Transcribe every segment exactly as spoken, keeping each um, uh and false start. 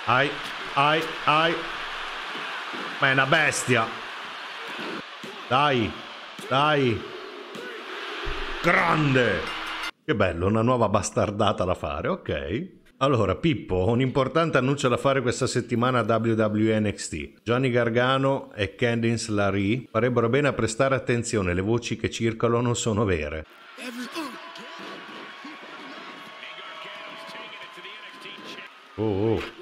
Ai, ai, ai. Ma è una bestia. Dai, dai. Grande. Che bello, una nuova bastardata da fare, ok. Allora, Pippo, un importante annuncio da fare questa settimana a W W E N X T. Johnny Gargano e Candice LeRae farebbero bene a prestare attenzione, le voci che circolano sono vere. Oh, oh.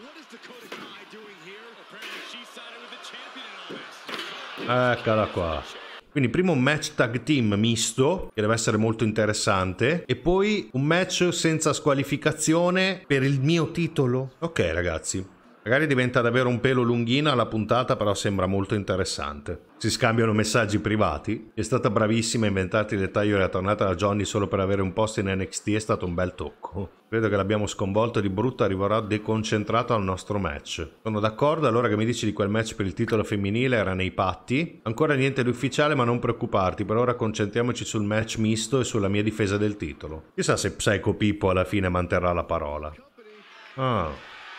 Eccola qua. Quindi prima un match tag team misto, che deve essere molto interessante, e poi un match senza squalificazione per il mio titolo. Ok ragazzi, magari diventa davvero un pelo lunghina la puntata, però sembra molto interessante. Si scambiano messaggi privati. È stata bravissima a inventarti il dettaglio della tornata da Johnny solo per avere un posto in N X T, è stato un bel tocco. Credo che l'abbiamo sconvolto di brutto, arriverà deconcentrato al nostro match. Sono d'accordo, allora che mi dici di quel match per il titolo femminile era nei patti. Ancora niente di ufficiale, ma non preoccuparti, per ora concentriamoci sul match misto e sulla mia difesa del titolo. Chissà se Psycho Pippo alla fine manterrà la parola. Ah.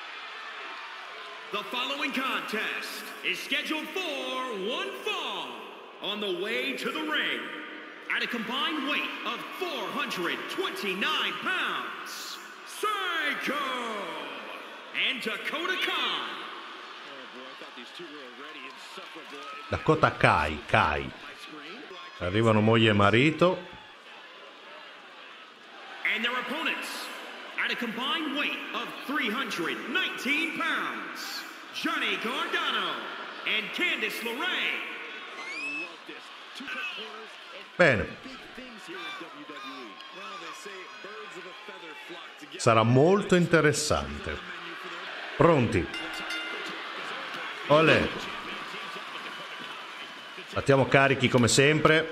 The following contest is scheduled for one fall on the way to the ring at a combined weight of four hundred twenty-nine pounds, Psycho and Dakota Kai. Dakota Kai, Kai. Arrivano moglie e marito. And their opponents at a combined weight of three hundred nineteen pounds, Johnny Gargano and Candice LeRae. Bene. Sarà molto interessante. Pronti? Olè. Battiamo carichi come sempre.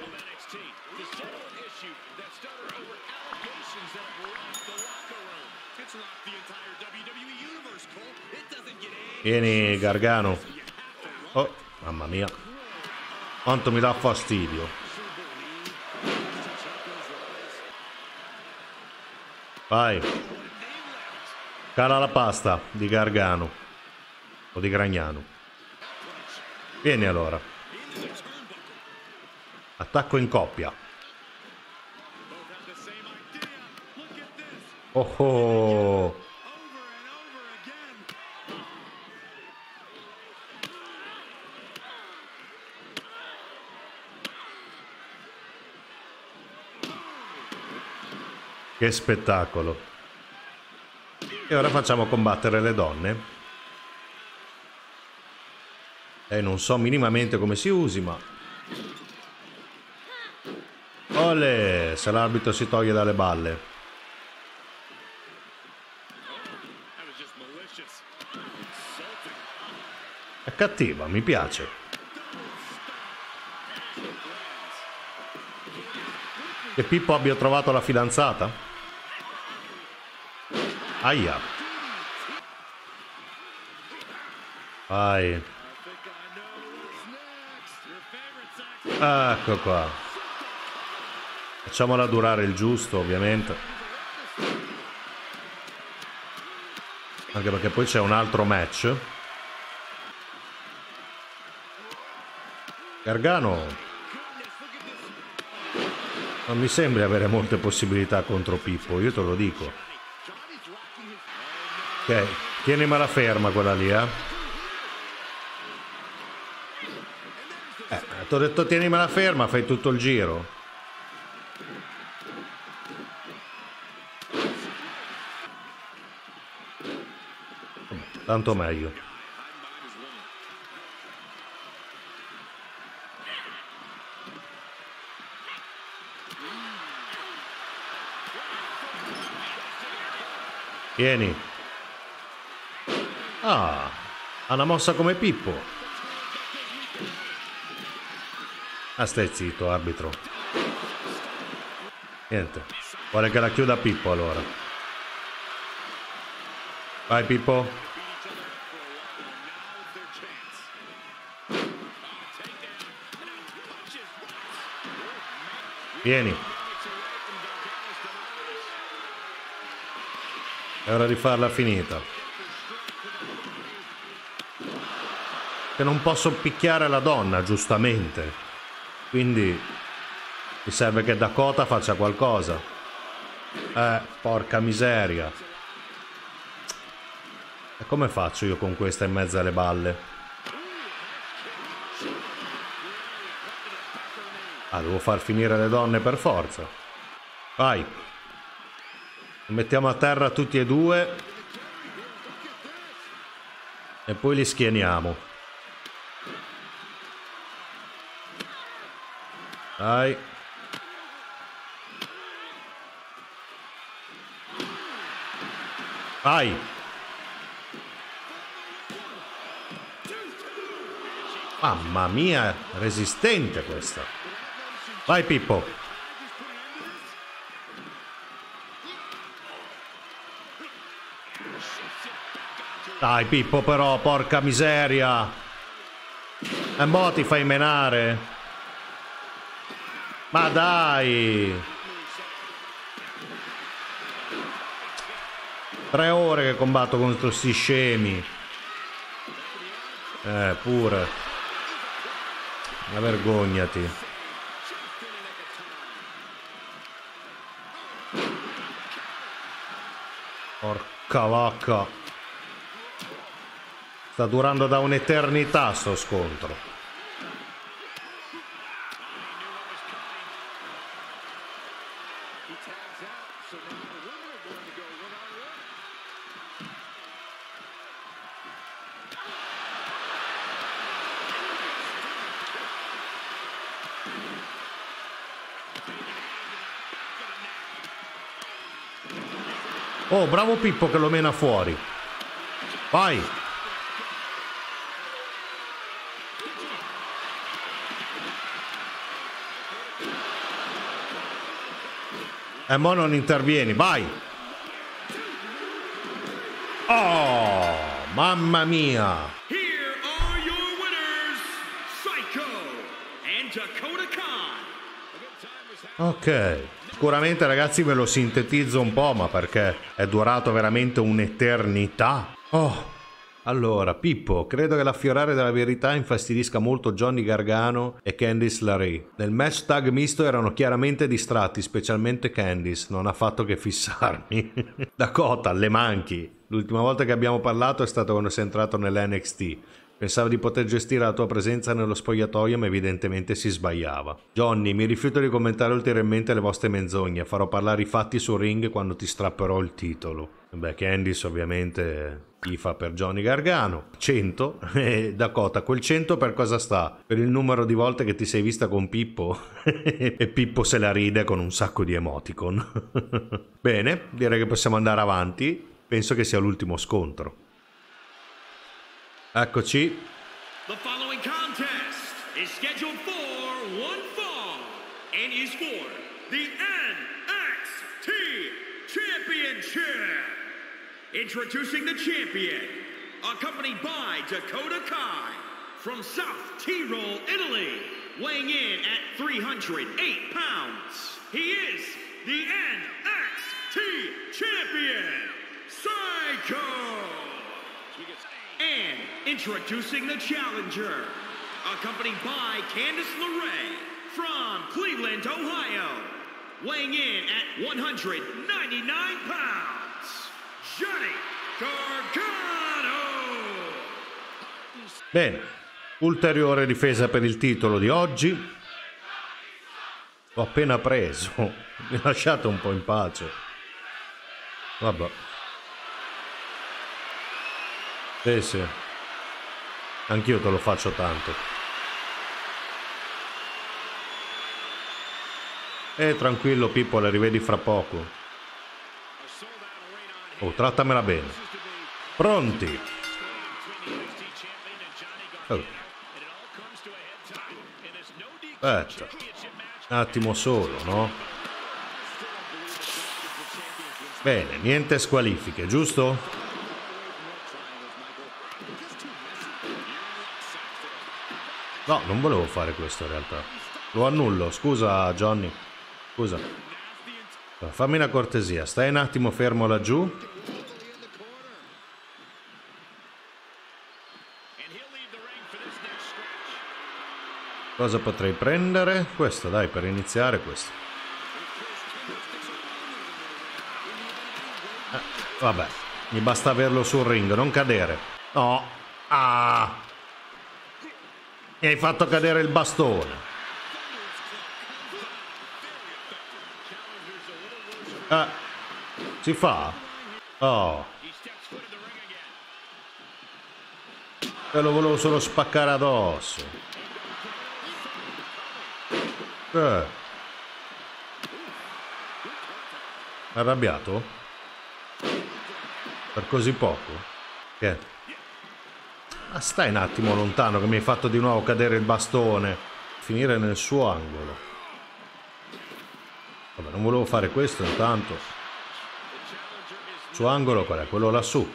Vieni Gargano. Oh, mamma mia. Quanto mi dà fastidio. Vai. Cala la pasta di Gargano. O di Gragnano. Vieni allora. Attacco in coppia. Oh oh. Che spettacolo. E ora facciamo combattere le donne. E non so minimamente come si usi, ma... Olè, se l'arbitro si toglie dalle balle. È cattiva, mi piace. Che Pippo abbia trovato la fidanzata? Aia. Vai. Ecco qua. Facciamola durare il giusto, ovviamente. Anche perché poi c'è un altro match. Gargano non mi sembra avere molte possibilità contro Pippo, io te lo dico. Ok, tienimela ferma quella lì, eh. Eh, ti ho detto tienimela ferma, fai tutto il giro. Tanto meglio. Vieni. Ah, ha una mossa come Pippo. Ah, stai zitto, arbitro. Niente. Vuole che la chiuda Pippo allora. Vai Pippo. Vieni. È ora di farla finita. che non posso picchiare la donna, giustamente. Quindi mi serve che Dakota faccia qualcosa. Eh, porca miseria. E come faccio io con questa in mezzo alle balle? Ah, devo far finire le donne per forza. Vai. Mettiamo a terra tutti e due. E poi li schieniamo. Dai. Vai. Mamma mia, resistente questa. Vai Pippo. Dai Pippo però, porca miseria. E mo ti fai menare. Ma dai. Tre ore che combatto contro sti scemi. Eh, pure. Ma vergognati. Porca vacca. Sta durando da un'eternità sto scontro. Oh, bravo Pippo che lo mena fuori. Vai. E mo non intervieni, vai. Oh, mamma mia. Here are your winners, Psycho and Dakota Kai. Ok. Sicuramente ragazzi ve lo sintetizzo un po', ma perché è durato veramente un'eternità. Oh, allora Pippo, credo che l'affiorare della verità infastidisca molto Johnny Gargano e Candice LeRae. Nel match tag misto erano chiaramente distratti, specialmente Candice, non ha fatto che fissarmi. Dakota, le manchi. L'ultima volta che abbiamo parlato è stato quando sei entrato nell'N X T. Pensavo di poter gestire la tua presenza nello spogliatoio, ma evidentemente si sbagliava. Johnny, mi rifiuto di commentare ulteriormente le vostre menzogne. Farò parlare i fatti sul ring quando ti strapperò il titolo. Beh, Candice ovviamente tifa per Johnny Gargano. cento. E Dakota, quel cento per cosa sta? Per il numero di volte che ti sei vista con Pippo? E Pippo se la ride con un sacco di emoticon. Bene, direi che possiamo andare avanti. Penso che sia l'ultimo scontro. Eccoci. The following contest is scheduled for one fall and is for the N X T Championship. Introducing the champion, accompanied by Dakota Kai from South Tyrol, Italy, weighing in at three hundred eight pounds. He is the N X T Champion, Psycho. And introducing the challenger, accompanied by Candice LeRae from Cleveland, Ohio, weighing in at one hundred ninety-nine pounds, Johnny Gargano. Bene, ulteriore difesa per il titolo di oggi. L'ho appena preso, mi lasciate un po' in pace. Vabbè. Sì, sì. Anch'io te lo faccio tanto. E eh, tranquillo Pippo, la rivedi fra poco. Oh, trattamela bene. Pronti? Oh. Aspetta. Un attimo solo, no? Bene, niente squalifiche, giusto? No, non volevo fare questo in realtà. Lo annullo, scusa Johnny. Scusa. Fammi una cortesia, stai un attimo fermo laggiù. Cosa potrei prendere? Questo, dai, per iniziare questo. Eh, vabbè, mi basta averlo sul ring, non cadere. No. Ah. Mi hai fatto cadere il bastone. Eh. Si fa? Oh. E lo volevo solo spaccare addosso. Eh. Arrabbiato? Per così poco? Che? Ma stai un attimo lontano che mi hai fatto di nuovo cadere il bastone. Finire nel suo angolo. Vabbè, non volevo fare questo intanto. Il suo angolo qual è? Quello lassù.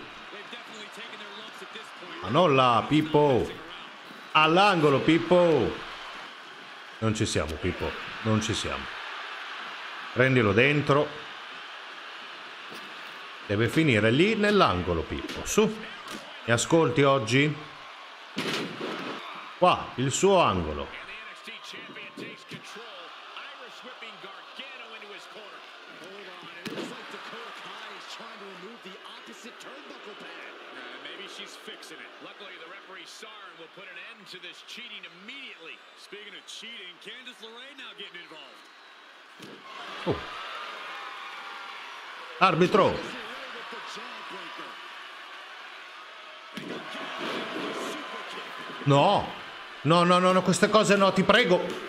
Ma non là, Pippo. All'angolo, Pippo. Non ci siamo, Pippo, non ci siamo. Prendilo dentro. Deve finire lì nell'angolo, Pippo. Su. Mi ascolti oggi? Qua, il suo angolo. Oh. Arbitro. No. No, no, no, no, queste cose no, ti prego.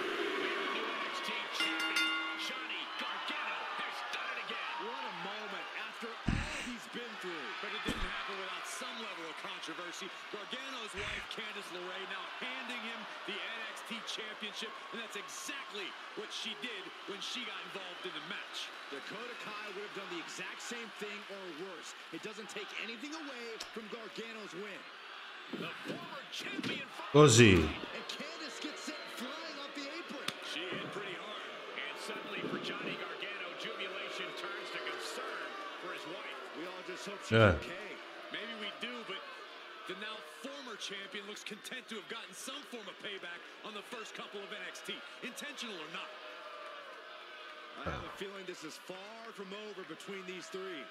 Gargano's wife, Candice LeRae, now handing him the N X T Championship, and that's exactly what she did when she got involved in the match. Dakota Kai would have done the exact same thing or worse. It doesn't take anything away from Gargano's win. The former champion. Così. And Candice gets sent flying off the apron. She hit pretty hard, and suddenly for Johnny Gargano, jubilation turns to concern for his wife. We all just hope she's Yeah. okay. Maybe we do, but the now former champion looks content to have gotten some form of payback on the first couple of N X T, intentional or not. I have a feeling this is far from over between these three.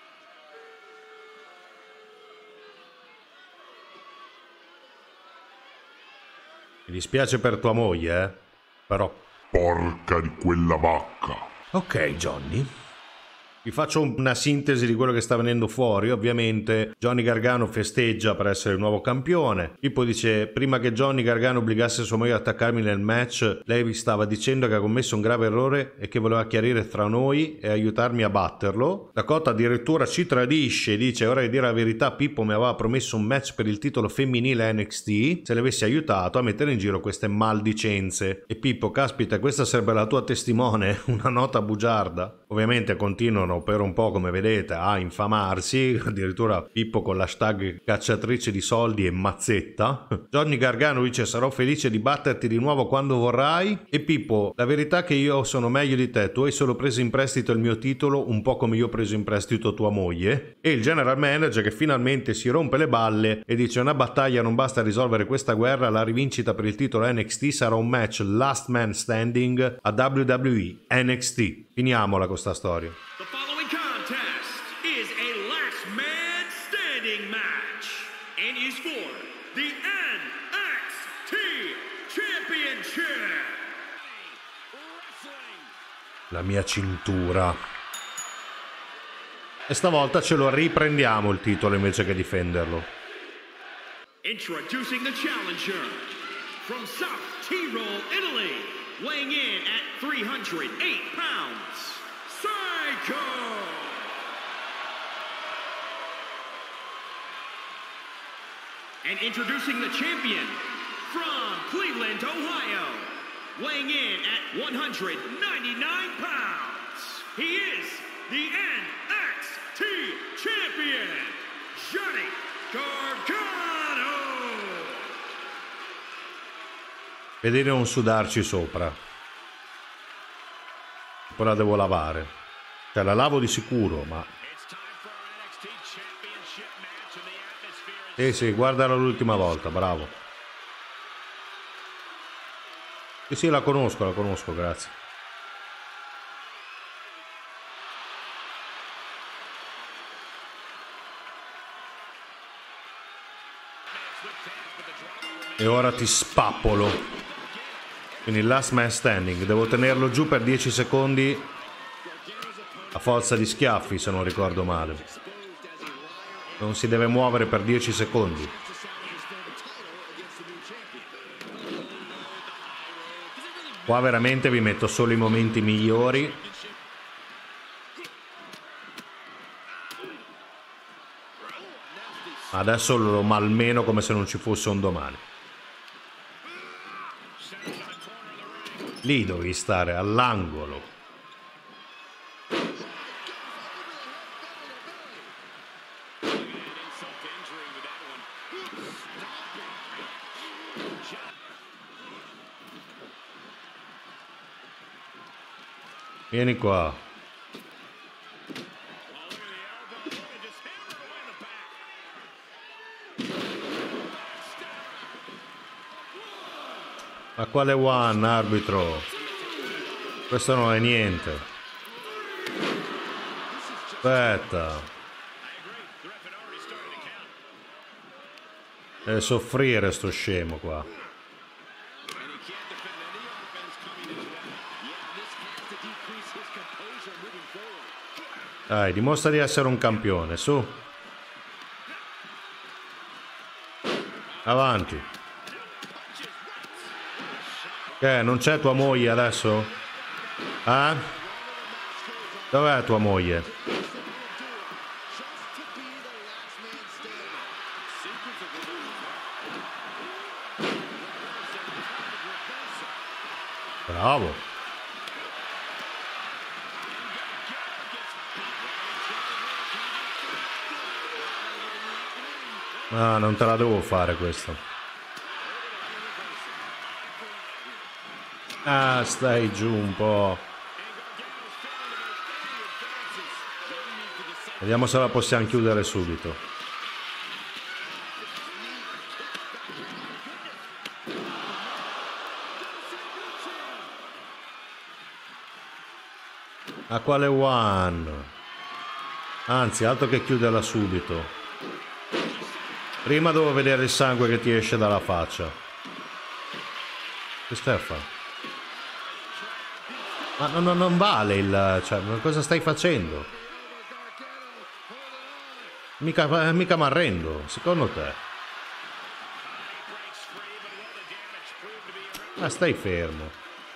Mi dispiace per tua moglie, eh? Però... Porca di quella vacca. Ok, Johnny. Vi faccio una sintesi di quello che sta venendo fuori. Ovviamente Johnny Gargano festeggia per essere il nuovo campione. Pippo dice: prima che Johnny Gargano obbligasse sua moglie ad attaccarmi nel match, lei vi stava dicendo che ha commesso un grave errore e che voleva chiarire tra noi e aiutarmi a batterlo. Dakota addirittura ci tradisce e dice: ora di dire la verità, Pippo mi aveva promesso un match per il titolo femminile N X T se le avessi aiutato a mettere in giro queste maldicenze. E Pippo: caspita, questa sarebbe la tua testimone, una nota bugiarda. Ovviamente continuano per un po', come vedete, a infamarsi, addirittura Pippo con l'hashtag cacciatrice di soldi e mazzetta. Johnny Gargano dice: sarò felice di batterti di nuovo quando vorrai. E Pippo: la verità è che io sono meglio di te, tu hai solo preso in prestito il mio titolo un po' come io ho preso in prestito tua moglie. E il general manager che finalmente si rompe le balle e dice: una battaglia non basta a risolvere questa guerra, la rivincita per il titolo N X T sarà un match last man standing a W W E N X T. Finiamola con sta storia. The following contest is a last man standing match and is for the N X T Championship. La mia cintura. E stavolta ce lo riprendiamo il titolo invece che difenderlo. Introducing the challenger from South Tyrol, Italy, weighing in at three hundred eight pounds, Psycho! And introducing the champion from Cleveland, Ohio, weighing in at one hundred ninety-nine pounds, he is the N X T champion, Johnny Gargano! Vedete non sudarci sopra. Poi la devo lavare. Cioè la lavo di sicuro, ma... Sì, sì, guardala l'ultima volta, bravo. Sì, sì, la conosco, la conosco, grazie. E ora ti spappolo. Quindi last man standing. Devo tenerlo giù per dieci secondi a forza di schiaffi, se non ricordo male. Non si deve muovere per dieci secondi. Qua veramente vi metto solo i momenti migliori. Adesso lo malmeno come se non ci fosse un domani. Lì dovevi stare, all'angolo. Vieni qua. Ma quale one, arbitro? Questo non è niente. Aspetta. Deve soffrire sto scemo qua. Dai, dimostra di essere un campione, su. Avanti. Che, non c'è tua moglie adesso? Eh? Dov'è tua moglie? Bravo. Ah, non te la devo fare questa. Ah, stai giù un po'. Vediamo se la possiamo chiudere subito. A quale one? Anzi, altro che chiuderla subito. Prima devo vedere il sangue che ti esce dalla faccia. Che stai a fare? Ma no, no, non vale il... Cioè, cosa stai facendo? Mica, mica mi arrendo, secondo te? Ma stai fermo.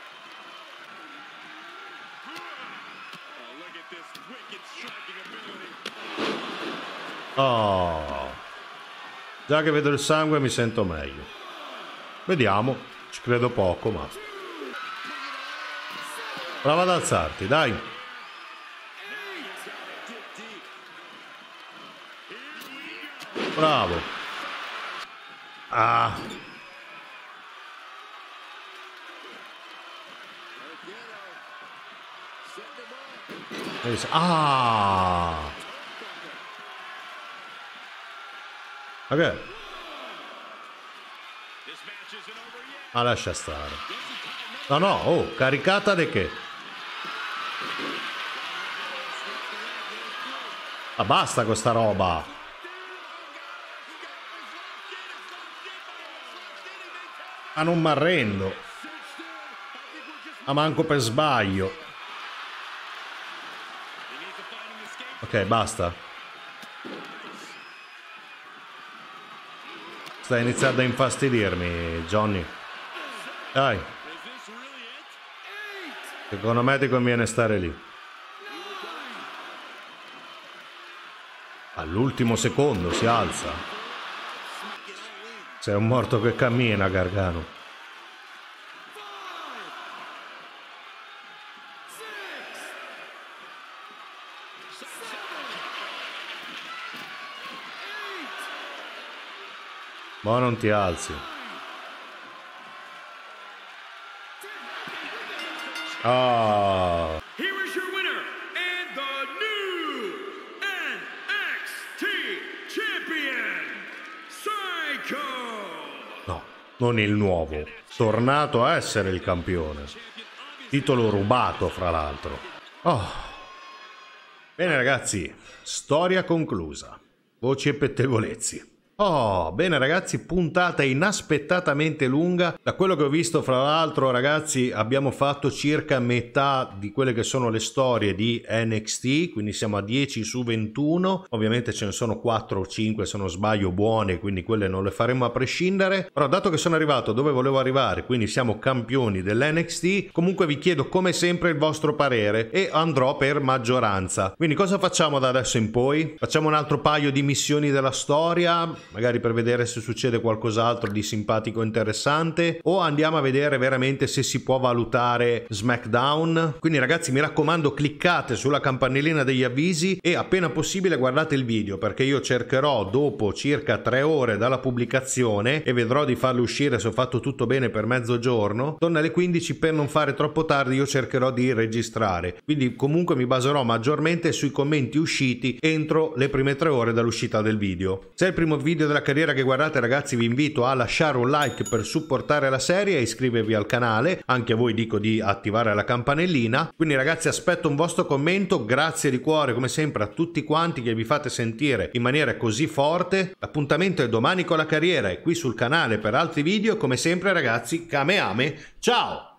Oh... Già che vedo il sangue mi sento meglio. Vediamo, ci credo poco, ma... Prova ad alzarti, dai. Bravo. Ah. Ah. Ok. Ma lascia stare. No, no, oh, caricata di che? Ma basta questa roba. Ma non mi arrendo. Ma manco per sbaglio. Ok, basta. Stai iniziando a infastidirmi, Johnny. Dai. Secondo me ti conviene stare lì. All'ultimo secondo si alza. Sei un morto che cammina, Gargano. Ma non ti alzi. Ah. Here is your winner and the new N X T champion, Psycho. No, non il nuovo. tornato a essere il campione. Titolo rubato, fra l'altro. Oh. Bene ragazzi, storia conclusa. Voci e pettegolezzi. Oh, bene ragazzi, puntata inaspettatamente lunga. Da quello che ho visto, fra l'altro, ragazzi, abbiamo fatto circa metà di quelle che sono le storie di N X T, quindi siamo a dieci su ventuno. Ovviamente ce ne sono quattro o cinque, se non sbaglio, buone, quindi quelle non le faremo a prescindere. Però dato che sono arrivato dove volevo arrivare, quindi siamo campioni dell'N X T, comunque vi chiedo come sempre il vostro parere e andrò per maggioranza. Quindi cosa facciamo da adesso in poi? Facciamo un altro paio di missioni della storia, magari per vedere se succede qualcos'altro di simpatico e interessante, o andiamo a vedere veramente se si può valutare SmackDown. Quindi ragazzi, mi raccomando, cliccate sulla campanellina degli avvisi e appena possibile guardate il video, perché io cercherò dopo circa tre ore dalla pubblicazione, e vedrò di farlo uscire, se ho fatto tutto bene, per mezzogiorno. Torno alle quindici, per non fare troppo tardi io cercherò di registrare, quindi comunque mi baserò maggiormente sui commenti usciti entro le prime tre ore dall'uscita del video. Se è il primo video della carriera che guardate, ragazzi, vi invito a lasciare un like per supportare la serie e iscrivervi al canale. Anche a voi dico di attivare la campanellina. Quindi ragazzi, aspetto un vostro commento. Grazie di cuore come sempre a tutti quanti che vi fate sentire in maniera così forte. L'appuntamento è domani con la carriera e qui sul canale per altri video. Come sempre ragazzi, Kameame, ciao!